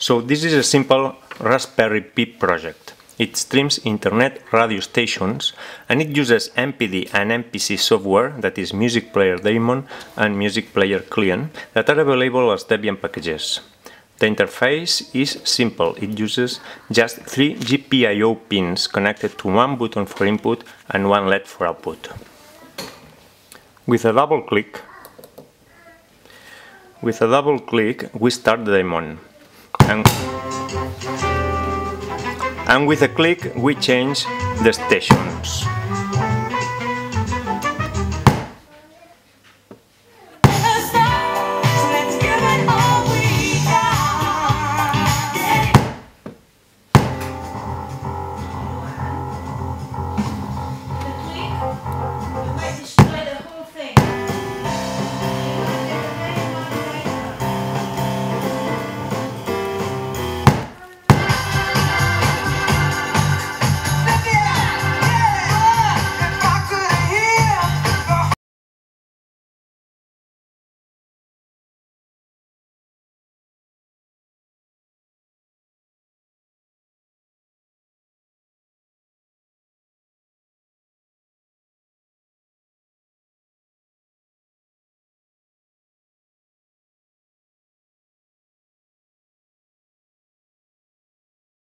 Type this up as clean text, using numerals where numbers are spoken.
So this is a simple Raspberry Pi project. It streams internet radio stations and it uses MPD and MPC software, that is Music Player Daemon and Music Player Client, that are available as Debian packages. The interface is simple. It uses just 3 GPIO pins connected to one button for input and one LED for output. With a double click, we start the daemon. And with a click we change the stations.